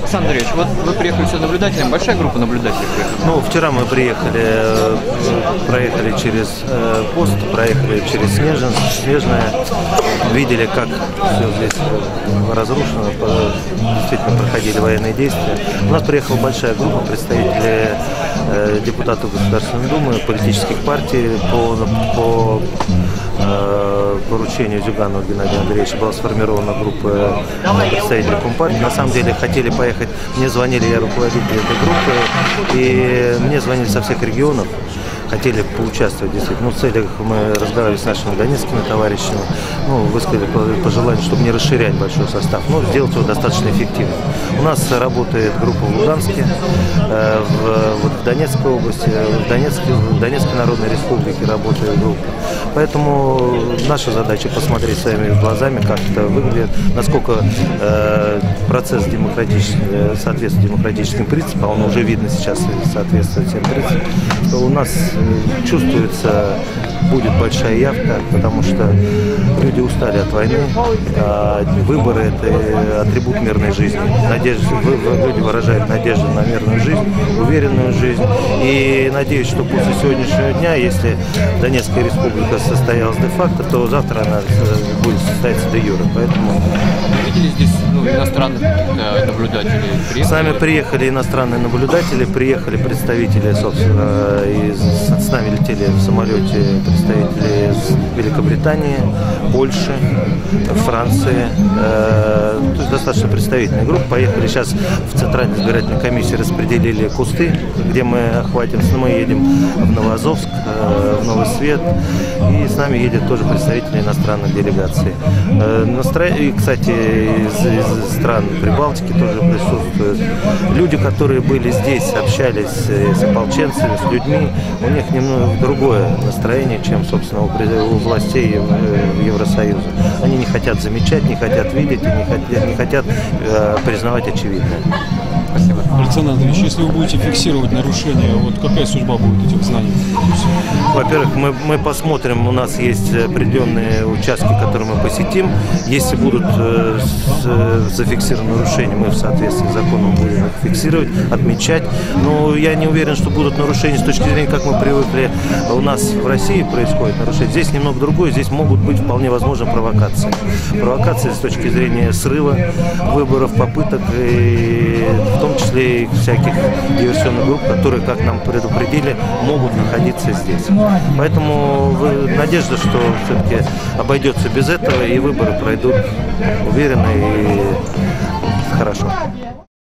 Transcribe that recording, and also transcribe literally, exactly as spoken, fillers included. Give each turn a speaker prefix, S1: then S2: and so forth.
S1: Александр Андреевич, вот вы приехали сюда наблюдателем, большая группа наблюдателей приехала?
S2: Ну, вчера мы приехали, проехали через пост, проехали через Снежин, Снежное, видели, как все здесь разрушено, действительно проходили военные действия. У нас приехала большая группа представителей депутатов Государственной Думы, политических партий по, по поручению Зюганова Геннадия Андреевича была сформирована группа представителей Компартии. На самом деле хотели поехать, мне звонили, я руководитель этой группы, и мне звонили со всех регионов, хотели поучаствовать действительно. Ну, в целях мы разговаривали с нашими донецкими товарищами, ну, высказали пожелание, чтобы не расширять большой состав, но сделать его достаточно эффективным. У нас работает группа в Луганске, э, в, вот в Донецкой области, в Донецкой, в Донецкой Народной Республике работает группа. Поэтому наша задача посмотреть своими глазами, как это выглядит, насколько э, процесс демократический, соответствует демократическим принципам, он уже видно сейчас соответствует всем принципам, что у нас чувствуется, будет большая явка, потому что люди устали от войны, а выборы – это атрибут мирной жизни. Надежда, люди выражают надежду на мирную жизнь, уверенную жизнь. И надеюсь, что после сегодняшнего дня, если Донецкая республика состоялась де-факто, то завтра она будет состояться де-юре. Поэтому
S1: видели здесь ну, иностранных э, наблюдателей? Приехали?
S2: С нами приехали иностранные наблюдатели, приехали представители, собственно, из, с нами летели в самолете представители из Великобритании, Польши, Франции. Э, то есть достаточно представительная группа. Поехали сейчас в Центральной избирательной комиссии, распределили кусты, где мы охватим. Мы едем в Новоазовск, э, в Новый Свет. И с нами едет тоже представители иностранных делегаций. Э, настро... И, кстати, из, из стран Прибалтики тоже присутствуют. Люди, которые были здесь, общались с ополченцами, с людьми, у них немного другое настроение, чем, собственно, у, у властей Евросоюза. Они не хотят замечать, не хотят видеть, и не хотят, не хотят э, признавать очевидное.
S1: Спасибо.
S3: Александр Андреевич, если вы будете фиксировать нарушения, вот какая судьба будет этих знаний?
S2: Во-первых, мы, мы посмотрим, у нас есть определенные участки, которые мы посетим. Если будут э, с, зафиксированы нарушения, мы в соответствии с законом будем их фиксировать, отмечать. Но я не уверен, что будут нарушения с точки зрения, как мы привыкли, у нас в России происходит нарушение. Здесь немного другое, здесь могут быть вполне возможно провокации. Провокации с точки зрения срыва выборов, попыток, и в том числе и всяких диверсионных групп, которые, как нам предупредили, могут находиться здесь. Поэтому надежда, что все-таки обойдется без этого, и выборы пройдут уверенно и хорошо.